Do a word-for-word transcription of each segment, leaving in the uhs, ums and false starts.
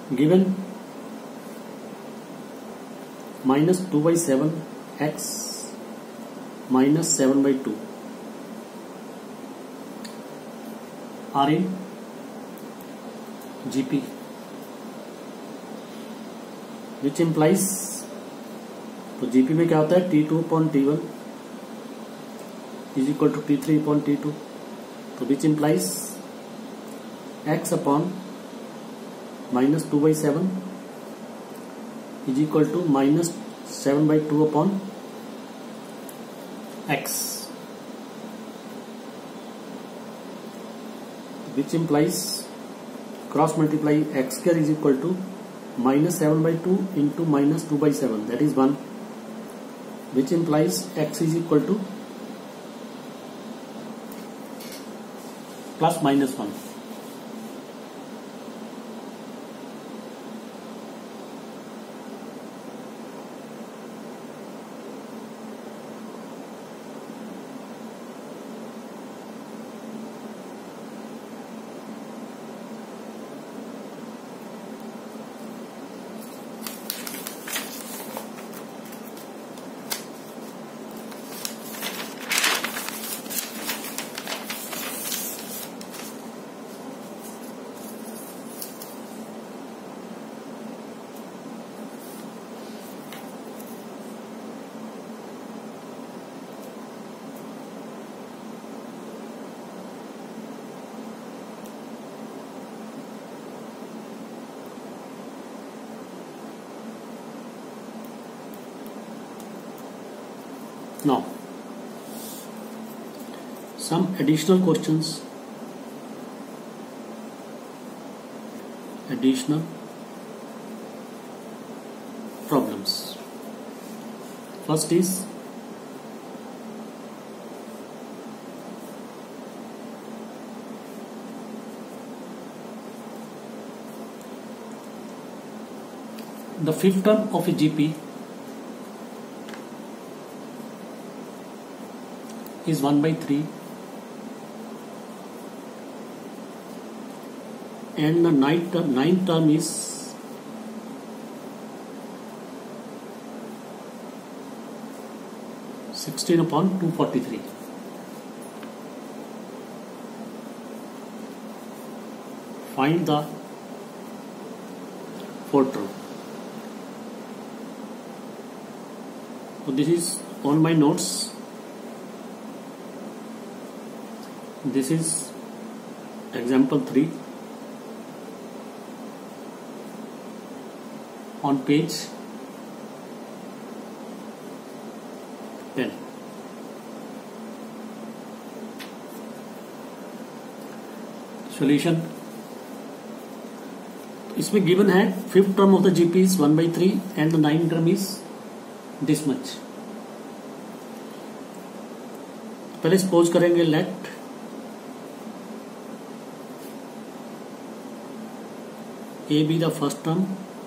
given minus two by seven x minus seven by two are in G P, which implies, तो G P में क्या होता है T two upon T one is equal to T three upon T two, तो which implies x upon minus two by seven is equal to minus seven by two upon x, which implies cross multiply x square is equal to minus seven by two into minus two by seven, that is one, which implies x is equal to plus minus one. Now, some additional questions. Additional problems. First is the fifth term of a G P is one by three and the ninth term, ninth term is sixteen upon two forty-three. Find the fourth term. So this is on my notes. This is example three on page ten. Solution. इसमें given है fifth term of the GP is one by three and the nine term is this much. पहले suppose करेंगे let A be the first term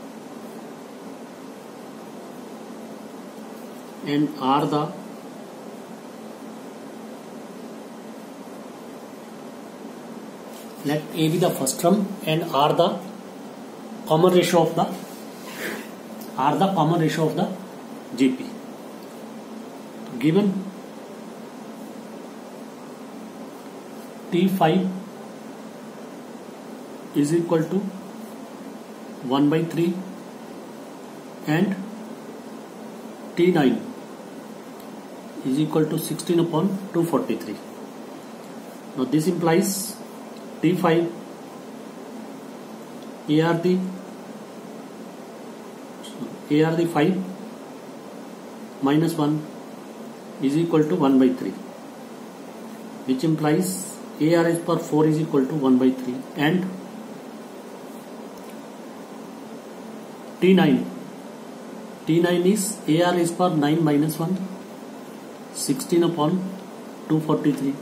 and R the let A be the first term and R the common ratio of the R the common ratio of the G P. Given T five is equal to one by three and T nine is equal to sixteen upon two forty-three. Now this implies T five A R the A R the five minus one is equal to one by three, which implies A R is per four is equal to one by three and T nine T nine is A R is per nine minus one, sixteen upon two forty-three,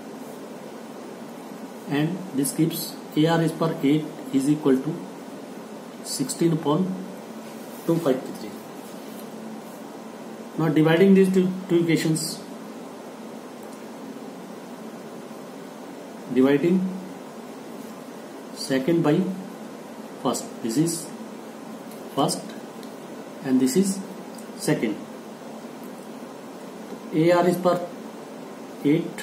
and this gives A R is per eight is equal to sixteen upon two fifty-three. Now dividing these two, two equations, dividing second by first, this is first and this is second. A R is per eight,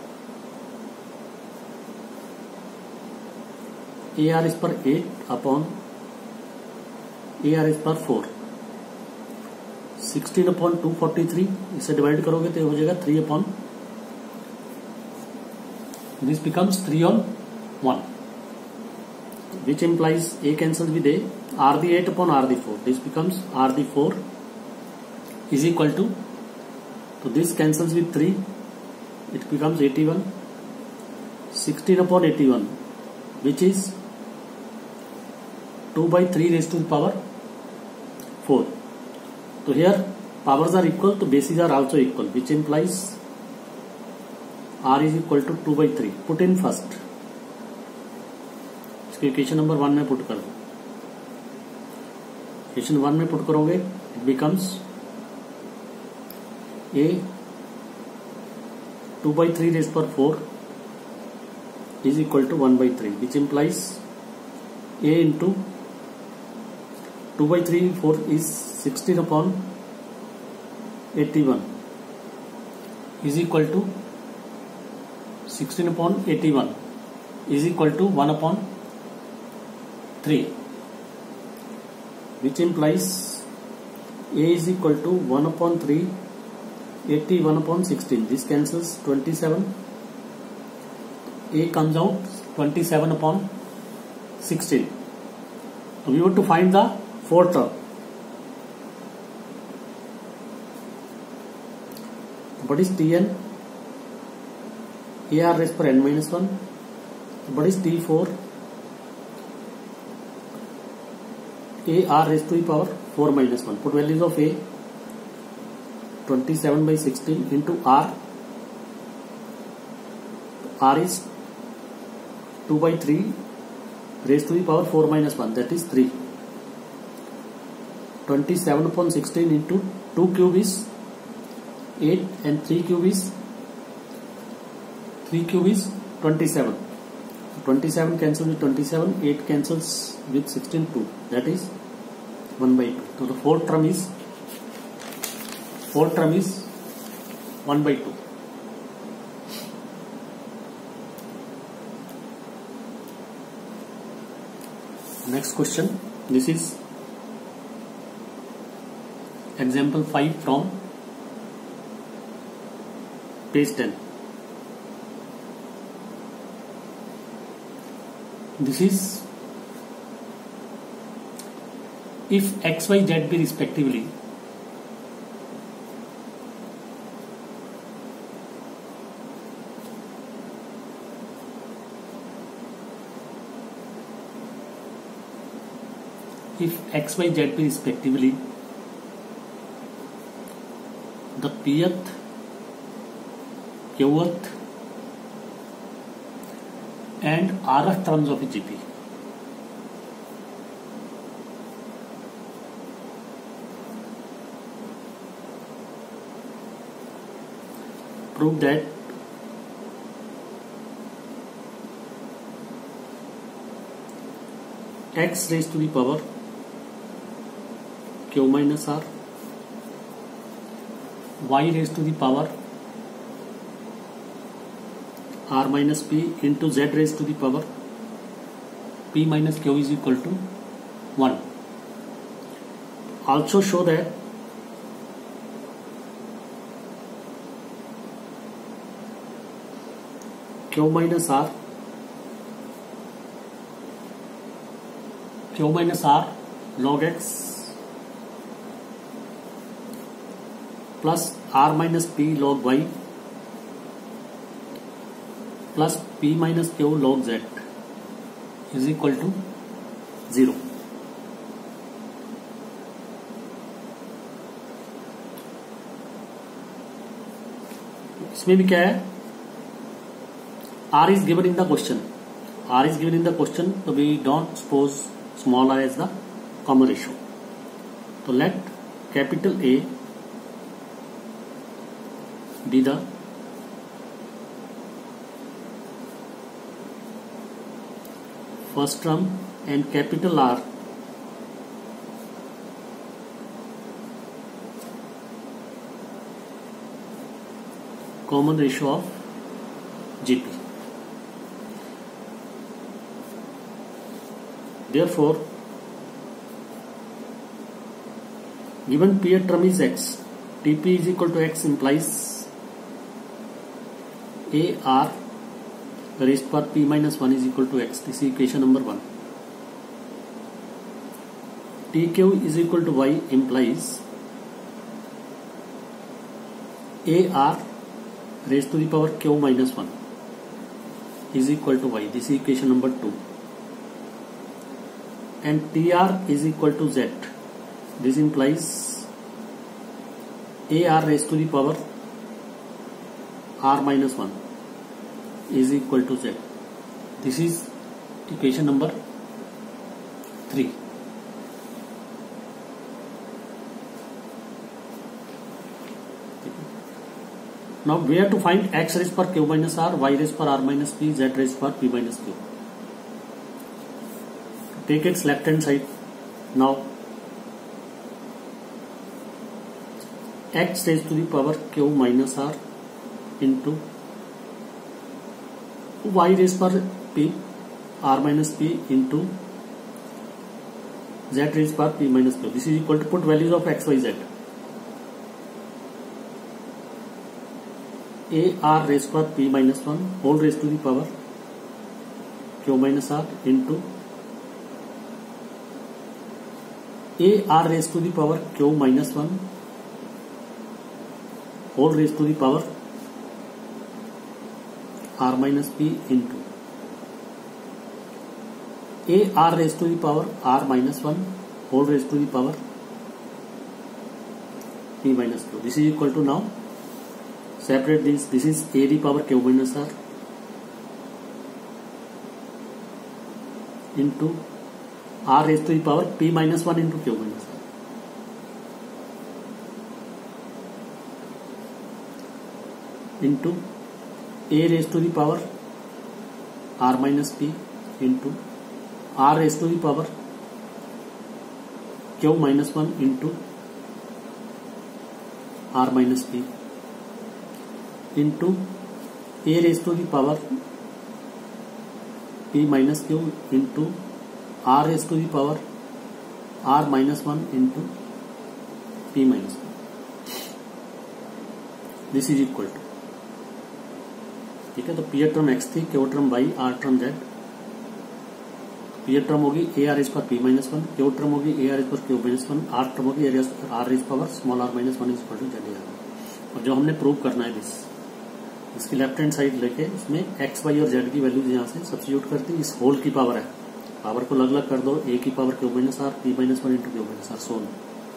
A R is per eight upon A R is पर four. Sixteen upon two forty three, इसे divide करोगे तो हो जाएगा three upon, this becomes three on one, which implies A cancels with A, R the eight upon R the four, this becomes R the four is equal to, तो this cancels with three, it becomes eighty one, sixteen upon eighty one which is two by three raised to the power four. So here powers are equal, so bases are also equal, which implies R is equal to two by three. Put in first. इसके equation number one में put कर दो. Equation one में put करोगे it becomes A two by three raised पर four is equal to one by three, which implies A into two by three, four is sixteen upon eighty one is equal to sixteen upon eighty one is equal to one upon three, which implies A is equal to one upon three, eighty one upon sixteen. This cancels twenty-seven. A comes out twenty-seven upon sixteen. So we want to find the fourth term. What is T n? A R raised per n minus one. What is T four? A R raised to the power four minus one. Put values of A, twenty-seven by sixteen into R. R is two by three raised to the power four minus one, that is three. twenty-seven upon sixteen into two cube is eight and three cube is three cube is twenty-seven. twenty-seven cancels with twenty-seven, eight cancels with sixteen, two, that is one by two. So the fourth term is fourth term is one by two. Next question, this is example five from page ten. This is if x, y, z be respectively if x, y, z be respectively the pth, qth and rth terms of a G P. Prove that x raised to the power q minus r, y raised to the power r minus p into z raised to the power p minus q is equal to one. Also show that q minus r q minus r log x plus r minus p log y plus p minus q log z is equal to zero. इसमें भी क्या है, r is given in the question, r is given in the question, so we don't suppose small r as the common ratio. So let capital A be the first term and capital R common ratio of G P. Therefore, given period term is X, T P is equal to X implies A R raised power P minus one is equal to X. This is equation number one. T Q is equal to Y implies A R raised to the power Q minus one is equal to Y. This is equation number two. And T R is equal to Z. This implies A R raised to the power R minus one is equal to Z. This is equation number three. Now we have to find X raised per Q minus R, Y raised per R minus P, Z raised per P minus Q. Take its left hand side. Now X raised to the power Q minus R into Y raised per P, R minus P into Z raised per P minus Q. This is equal to put values of X, Y, Z. A R raised per P minus one whole raised to the power Q minus R into A R raised to the power Q minus one whole raised to the power R minus P into A R raised to the power R minus one whole raised to the power P minus Q. This is equal to, now separate this. This is A the power Q minus R into R raised to the power P minus one into Q minus R into A raised to the power R minus P into R raised to the power Q minus one into R minus P into A raised to the power P minus Q into R raised to the power R minus one into P minus one. This is equal to, ठीक है, तो period term X थी, Q term Y, R term Z. Period term होगी A R is पर P minus one, Q term होगी A R is पर Q minus one, R term होगी R is power small R minus one is equal to Z. और जो हमने prove करना है दिस, इसकी लेफ्ट हैंड साइड लेके इसमें एक्स वाई और जेड की वैल्यूज यहाँ से सब्स्टिट्यूट करती है. इस होल की पावर है, पावर को अलग अलग कर दो, ए की power Q minus R, P minus one into Q minus R, so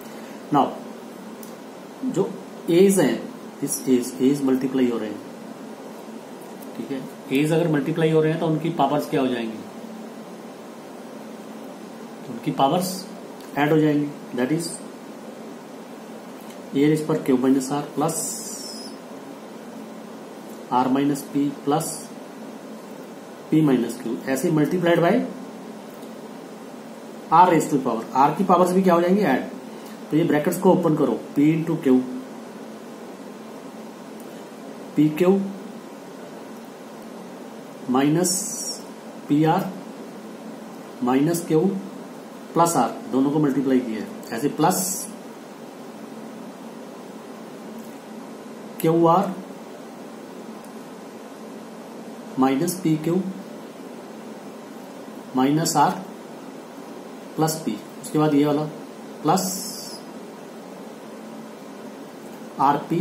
now जो एज है, इस एज एज मल्टीप्लाई हो रहे हैं, ठीक है. एज अगर मल्टीप्लाई हो रहे हैं तो उनकी पावर्स क्या हो जाएंगी, तो उनकी पावर्स ऐड हो जाएंगी. दैट इज ए इज पर Q minus R plus R minus P plus P minus Q, ऐसे multiplied by R raise to power. आर की पावर्स भी क्या हो जाएंगी, ऐड. तो ये ब्रैकेट्स को ओपन करो, P into Q, P Q minus P R minus Q plus R, दोनों को मल्टीप्लाई किया है ऐसे, plus Q R minus P Q minus R plus P. उसके बाद ये वाला plus R P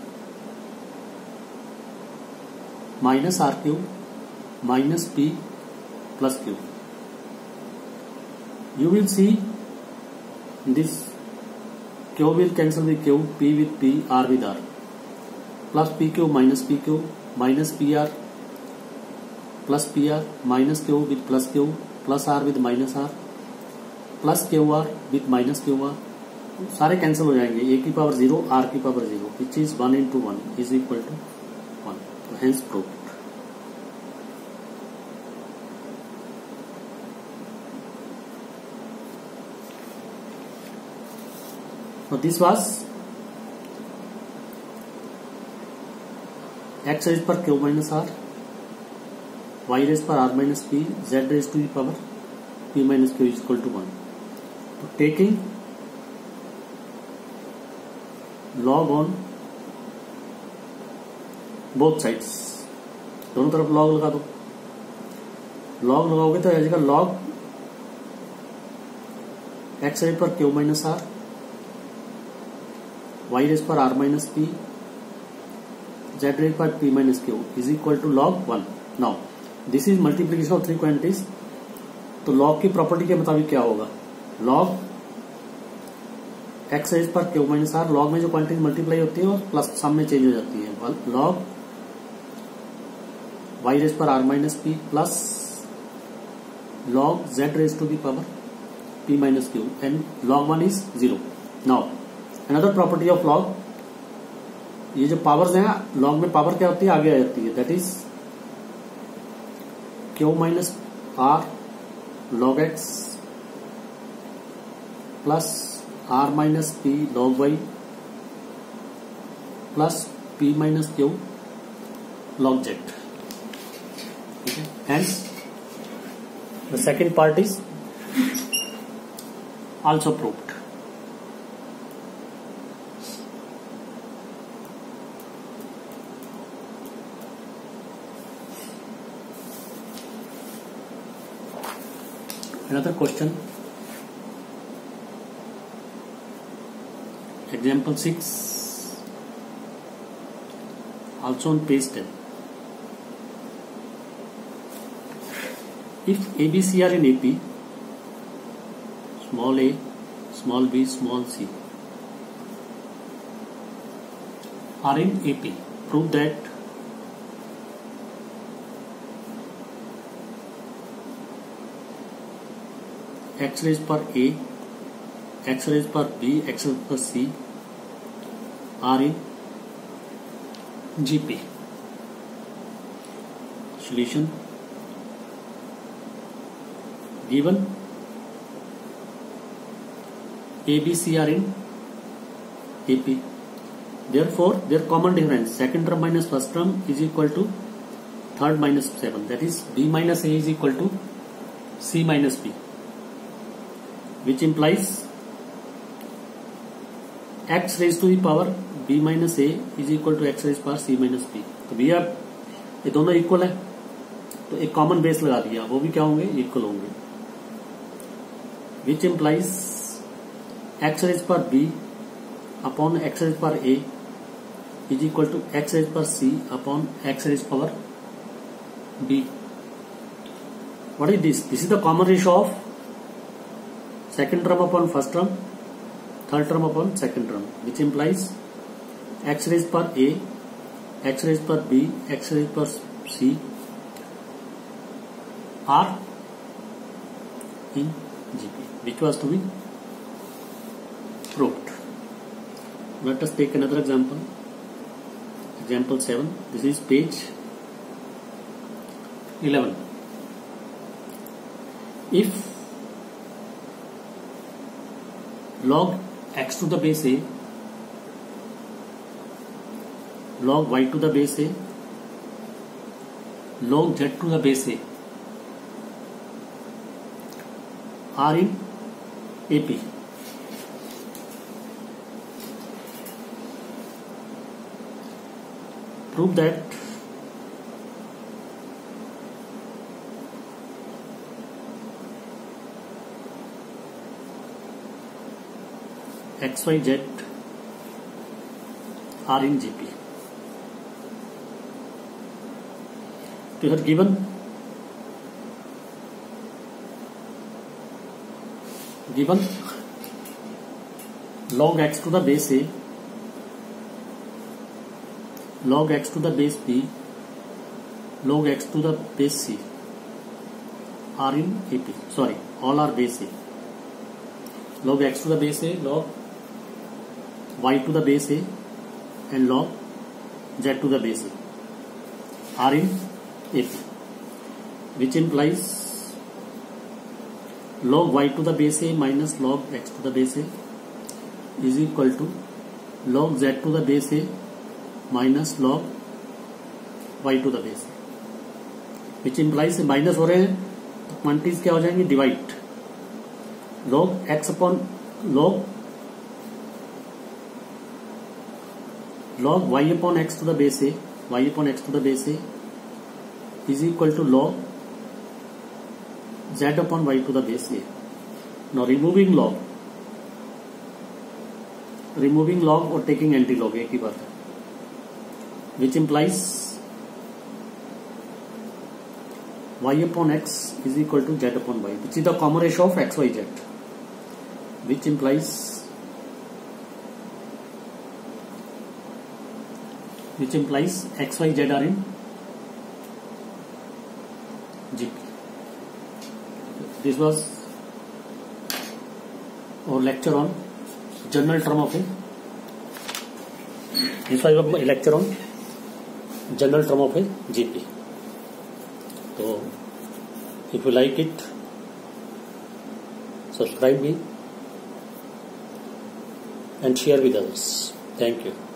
minus R Q minus P plus Q. You will see this Q will cancel with Q, P with P, R with R, plus P Q minus P Q minus P R plus P R minus Q with plus Q plus R with minus R plus Q R with minus Q R. सारे cancel हो जाएंगे. A की power zero, R की power zero, which is one into one is equal to one. Hence proved. So this was X raise पर Q minus R, Y raise पर R minus P, Z raise to the power P minus Q is equal to one. तो taking log on both sides, दोनों तरफ log लगा दो। Log लगाओगे तो आ जाएगा लॉग एक्स रेज पर Q minus R, Y raise पर R minus P, Z raise पर P minus Q is equal to log one. Now this is multiplication of three quantities. तो लॉग की प्रॉपर्टी के मुताबिक क्या होगा, लॉग एक्स रेज पर क्यू माइनस आर, लॉग में जो क्वांटिटी मल्टीप्लाई होती है और प्लस सम में चेंज हो जाती है, लॉग वाई रेज पर R minus P plus log z raised to the power p minus q and log one is zero. Now another property of log, ये जो पावर्स हैं log में पावर क्या होती है आगे आ जाती है, that is q minus r log x plus r minus p log y plus p minus q log z. Okay. Hence the second part is also proved. Another question, example six, also on page ten. If A B C are in A P, small a, small b, small c are in A P, prove that x raised per a, x raised per b, x raised per c are in G P. Solution: given A, B, C are in A P, therefore their common difference, second term minus first term is equal to third minus seven, that is B minus A is equal to C minus B, which implies x raised to the power B minus A is equal to x raised to power C minus B. तो भैया ये दोनों equal है तो एक common base लगा दिया, वो भी क्या होंगे, इक्वल होंगे, which implies x raised per b upon x raised per a is equal to x raised per c upon x raised power b. What is this? This is the common ratio of second term upon first term, third term upon second term, which implies x raised per a, x raised per b, x raised per c are in G P, which was to be proved. Let us take another example. Example seven. This is page eleven. If log x to the base a, log y to the base a, log z to the base a are in A P, prove that x y z are in G P. तो इधर given given log x to the base a, log x to the base b, log x to the base c are in A P. Sorry, all are base a. Log x to the base a, log y to the base a and log z to the base a are in A P, which implies log y to the base a minus log x to the base a is equal to log z to the base a minus log Y to the base, which implies minus हो रहे हैं तो quantities क्या हो जाएंगी, divide log X upon log log Y upon X to the base A, Y upon X to the base A is equal to log z upon y to the base a. Now removing log, removing log और taking anti-log एक ही बात है, which implies y upon x is equal to z upon y, which is the common ratio of x, y, z, which implies which implies x, y, z are in G P. This was our lecture on general term of a this was a lecture on general term of a G P. So if you like it, subscribe me and share with others. Thank you.